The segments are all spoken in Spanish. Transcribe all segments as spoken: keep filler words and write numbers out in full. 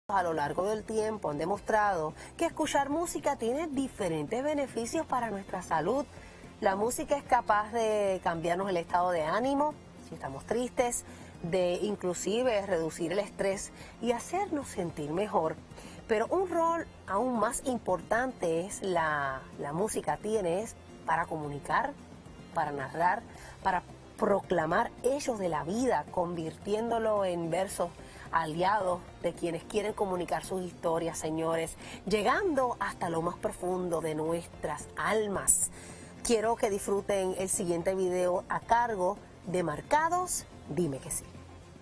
A lo largo del tiempo han demostrado que escuchar música tiene diferentes beneficios para nuestra salud. La música es capaz de cambiarnos el estado de ánimo, si estamos tristes, de inclusive reducir el estrés y hacernos sentir mejor. Pero un rol aún más importante es la, la música tiene es para comunicar, para narrar, para proclamar hechos de la vida, convirtiéndolo en versos aliados de quienes quieren comunicar sus historias, señores, llegando hasta lo más profundo de nuestras almas. Quiero que disfruten el siguiente video a cargo de Marcados, dime que sí.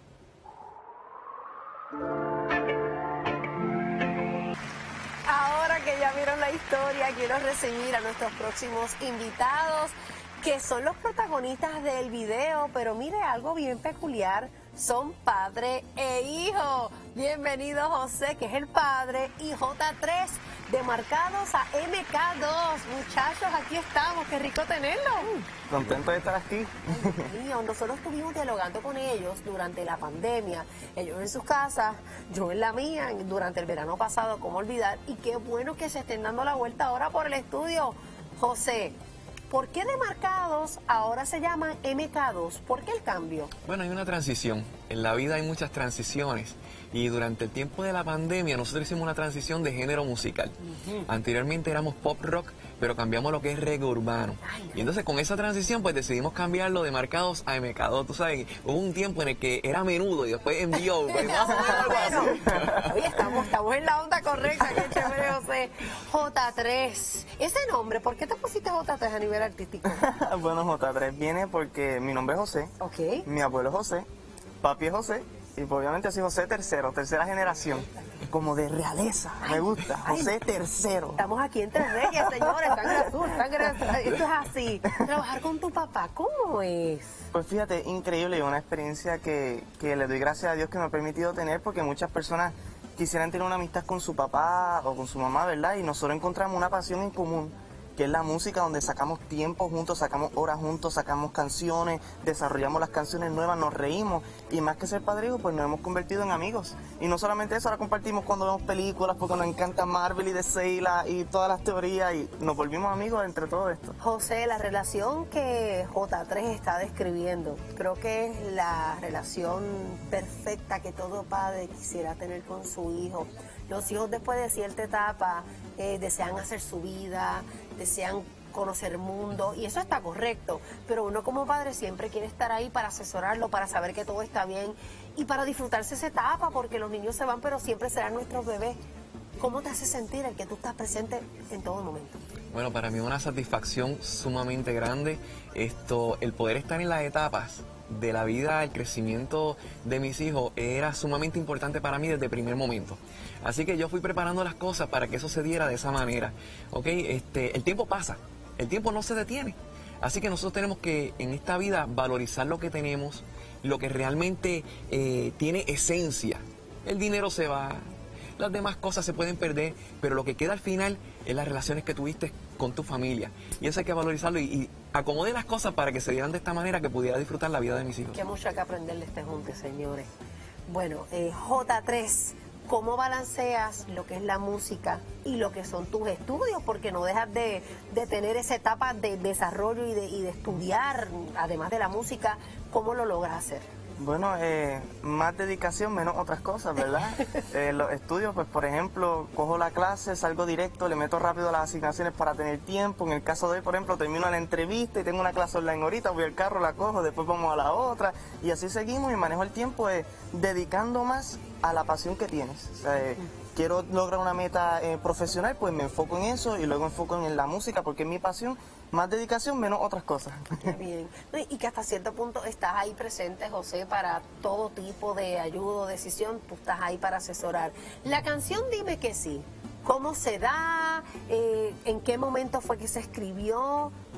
Ahora que ya vieron la historia, quiero recibir a nuestros próximos invitados, que son los protagonistas del video, pero mire, algo bien peculiar, son padre e hijo. Bienvenido José, que es el padre, y J tres, de Marcados a M K dos. Muchachos, aquí estamos, qué rico tenerlos. Contento de estar aquí. Ay, mío, nosotros estuvimos dialogando con ellos durante la pandemia, ellos en sus casas, yo en la mía, durante el verano pasado, cómo olvidar, y qué bueno que se estén dando la vuelta ahora por el estudio. José, ¿por qué de Marcados ahora se llaman M K dos? ¿Por qué el cambio? Bueno, hay una transición. En la vida hay muchas transiciones. Y durante el tiempo de la pandemia nosotros hicimos una transición de género musical. Uh-huh. Anteriormente éramos pop rock, pero cambiamos lo que es reggae urbano. Ay, y entonces con esa transición pues decidimos cambiarlo de Marcados a M K dos. Tú sabes, hubo un tiempo en el que era Menudo y después envió. Pues, más o menos algo así. Oye, estamos, estamos en la onda correcta, qué chévere, José. J tres, ese nombre, ¿por qué te pusiste J tres a nivel artístico? Bueno, J tres viene porque mi nombre es José, okay. Mi abuelo es José, papi es José, y pues, obviamente soy José tercero, tercera generación, como de realeza, ay, me gusta, José ay, tercero. Estamos aquí entre reyes, señores, sangre azul, sangre azul, esto es así. Trabajar con tu papá, ¿cómo es? Pues fíjate, increíble, una experiencia que, que le doy gracias a Dios que me ha permitido tener, porque muchas personas quisieran tener una amistad con su papá o con su mamá, ¿verdad? Y nosotros encontramos una pasión en común, que es la música, donde sacamos tiempo juntos, sacamos horas juntos, sacamos canciones, desarrollamos las canciones nuevas, nos reímos, y más que ser padre e hijo, pues nos hemos convertido en amigos. Y no solamente eso, ahora compartimos cuando vemos películas, porque nos encanta Marvel y D C y, la, y todas las teorías, y nos volvimos amigos entre todo esto. José, la relación que J tres está describiendo, creo que es la relación perfecta que todo padre quisiera tener con su hijo. Los hijos después de cierta etapa eh, desean hacer su vida, desean conocer el mundo, y eso está correcto, pero uno como padre siempre quiere estar ahí para asesorarlo, para saber que todo está bien y para disfrutarse esa etapa, porque los niños se van, pero siempre serán nuestros bebés. ¿Cómo te hace sentir el que tú estás presente en todo momento? Bueno, para mí es una satisfacción sumamente grande esto, el poder estar en las etapas de la vida, el crecimiento de mis hijos era sumamente importante para mí desde el primer momento. Así que yo fui preparando las cosas para que eso se diera de esa manera. ¿Ok? Este, el tiempo pasa, el tiempo no se detiene. Así que nosotros tenemos que en esta vida valorizar lo que tenemos, lo que realmente eh, tiene esencia. El dinero se va, las demás cosas se pueden perder, pero lo que queda al final es las relaciones que tuviste con tu familia. Y eso hay que valorizarlo y, y acomodé las cosas para que se dieran de esta manera, que pudiera disfrutar la vida de mis hijos. Qué mucho hay que aprender de este junte, señores. Bueno, eh, J tres, ¿cómo balanceas lo que es la música y lo que son tus estudios? Porque no dejas de, de tener esa etapa de desarrollo y de, y de estudiar, además de la música. ¿Cómo lo logras hacer? Bueno, eh, más dedicación, menos otras cosas, ¿verdad? eh, los estudios, pues por ejemplo, cojo la clase, salgo directo, le meto rápido las asignaciones para tener tiempo. En el caso de hoy, por ejemplo, termino la entrevista y tengo una clase online ahorita, voy al carro, la cojo, después vamos a la otra, y así seguimos, y manejo el tiempo eh, dedicando más a la pasión que tienes. O sea, eh, quiero lograr una meta eh, profesional, pues me enfoco en eso y luego enfoco en la música, porque es mi pasión. Más dedicación, menos otras cosas. Qué bien. Y que hasta cierto punto estás ahí presente, José, para todo tipo de ayuda o decisión, tú estás ahí para asesorar. La canción Dime que sí, ¿cómo se da? Eh, ¿En qué momento fue que se escribió?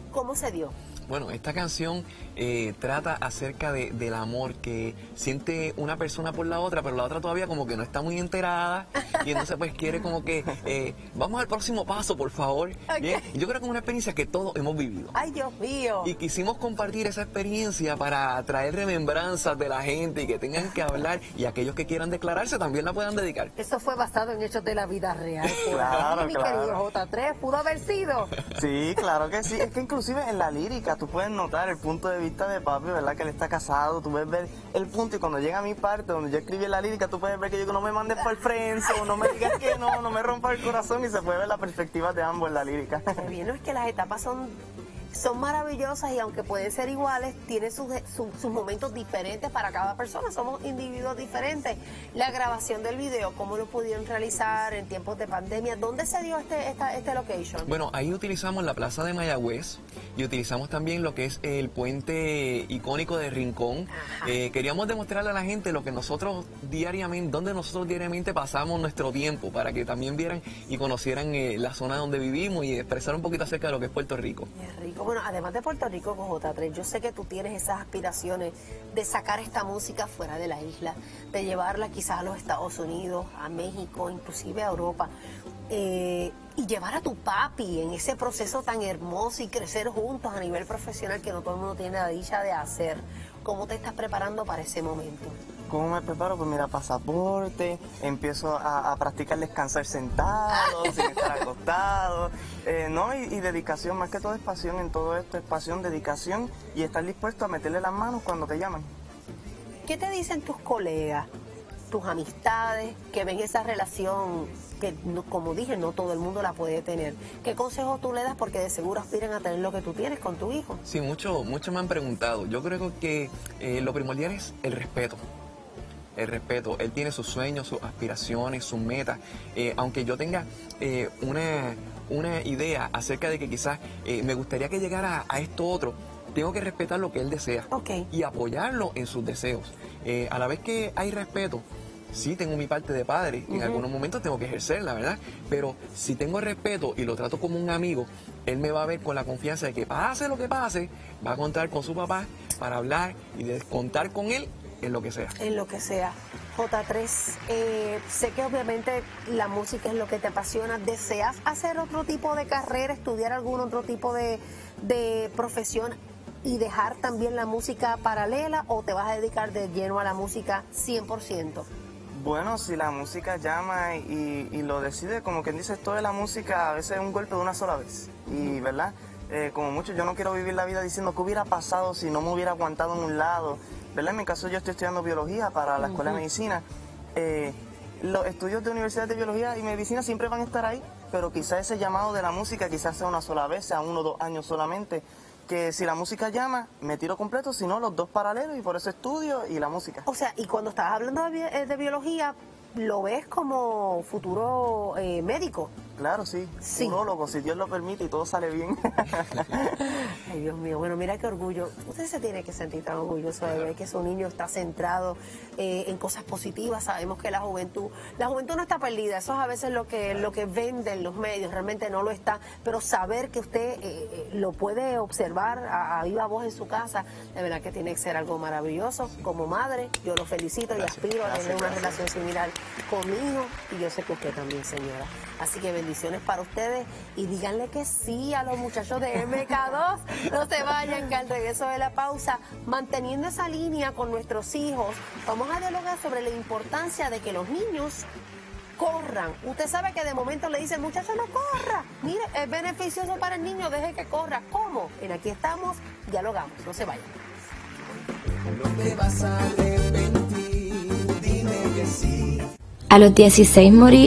¿Cómo se dio? Bueno, esta canción eh, trata acerca de, del amor que siente una persona por la otra, pero la otra todavía como que no está muy enterada y entonces pues quiere como que eh, vamos al próximo paso, por favor. Okay. Bien, y yo creo que es una experiencia que todos hemos vivido. ¡Ay, Dios mío! Y quisimos compartir esa experiencia para traer remembranzas de la gente y que tengan que hablar y aquellos que quieran declararse también la puedan dedicar. Eso fue basado en hechos de la vida real. Claro, mi claro. querido J tres, pudo haber sido. Sí, claro que sí. Es que inclusive en la lírica tú puedes notar el punto de vista de papi, ¿verdad? Que él está casado, tú puedes ver el punto y cuando llega a mi parte donde yo escribí la lírica, tú puedes ver que yo digo, no me mandes para el frenzo, no me digas que no, no me rompa el corazón y se puede ver la perspectiva de ambos en la lírica. Qué bien, no es que las etapas son... son maravillosas y aunque pueden ser iguales, tienen sus, sus, sus momentos diferentes para cada persona, somos individuos diferentes. La grabación del video, ¿cómo lo pudieron realizar en tiempos de pandemia? ¿Dónde se dio este, esta, este location? Bueno, ahí utilizamos la plaza de Mayagüez y utilizamos también lo que es el puente icónico de Rincón. Eh, queríamos demostrarle a la gente lo que nosotros diariamente, donde nosotros diariamente pasamos nuestro tiempo, para que también vieran y conocieran eh, la zona donde vivimos y expresar un poquito acerca de lo que es Puerto Rico. Qué rico. Bueno, además de Puerto Rico con J tres, yo sé que tú tienes esas aspiraciones de sacar esta música fuera de la isla, de llevarla quizás a los Estados Unidos, a México, inclusive a Europa, eh, y llevar a tu papi en ese proceso tan hermoso y crecer juntos a nivel profesional que no todo el mundo tiene la dicha de hacer. ¿Cómo te estás preparando para ese momento? ¿Cómo me preparo? Pues mira, pasaporte, empiezo a, a practicar descansar sentado, sin estar acostado, eh, ¿no? Y, y dedicación, más que todo es pasión en todo esto, es pasión, dedicación y estar dispuesto a meterle las manos cuando te llaman. ¿Qué te dicen tus colegas, tus amistades, que ven esa relación que, como dije, no todo el mundo la puede tener? ¿Qué consejos tú le das? Porque de seguro aspiran a tener lo que tú tienes con tu hijo. Sí, muchos mucho me han preguntado. Yo creo que eh, lo primordial es el respeto. El respeto. Él tiene sus sueños, sus aspiraciones, sus metas. Eh, aunque yo tenga eh, una, una idea acerca de que quizás eh, me gustaría que llegara a, a esto otro, tengo que respetar lo que él desea. Okay. Y apoyarlo en sus deseos. Eh, a la vez que hay respeto, sí tengo mi parte de padre, uh-huh. En algunos momentos tengo que ejercerla, ¿verdad? Pero si tengo respeto y lo trato como un amigo, él me va a ver con la confianza de que pase lo que pase, va a contar con su papá para hablar y de contar con él en lo que sea. En lo que sea. J tres, eh, sé que obviamente la música es lo que te apasiona. ¿Deseas hacer otro tipo de carrera, estudiar algún otro tipo de, de profesión y dejar también la música paralela, o te vas a dedicar de lleno a la música cien por ciento? Bueno, si la música llama y, y lo decide, como quien dice, esto de la música a veces es un golpe de una sola vez. Y, ¿verdad? Eh, como mucho, yo no quiero vivir la vida diciendo qué hubiera pasado si no me hubiera aguantado en un lado. ¿Verdad? En mi caso, yo estoy estudiando biología para la Escuela uh-huh. de Medicina. Eh, los estudios de universidad de biología y medicina siempre van a estar ahí, pero quizás ese llamado de la música quizás sea una sola vez, sea uno o dos años solamente. Que si la música llama, me tiro completo, si no, los dos paralelos, y por eso estudio y la música. O sea, y cuando estás hablando de, bi de biología, ¿lo ves como futuro eh, médico? Claro, sí, sí. Urólogo, si Dios lo permite y todo sale bien. Ay, Dios mío, bueno, mira qué orgullo. Usted se tiene que sentir tan orgulloso de ver que su niño está centrado eh, en cosas positivas. Sabemos que la juventud, la juventud no está perdida, eso es a veces lo que, lo que venden los medios, realmente no lo está, pero saber que usted eh, lo puede observar a, a viva voz en su casa, de verdad que tiene que ser algo maravilloso. Como madre, yo lo felicito y aspiro a tener una relación similar conmigo, y yo sé que usted también, señora. Así que bendiciones para ustedes y díganle que sí a los muchachos de M K dos. No se vayan, que al regreso de la pausa, manteniendo esa línea con nuestros hijos, vamos a dialogar sobre la importancia de que los niños corran. Usted sabe que de momento le dicen, muchacho, no corra. Mire, es beneficioso para el niño, deje que corra. ¿Cómo? En Aquí Estamos, dialogamos. No se vayan. No te vas a arrepentir, dime que sí. A los dieciséis morí.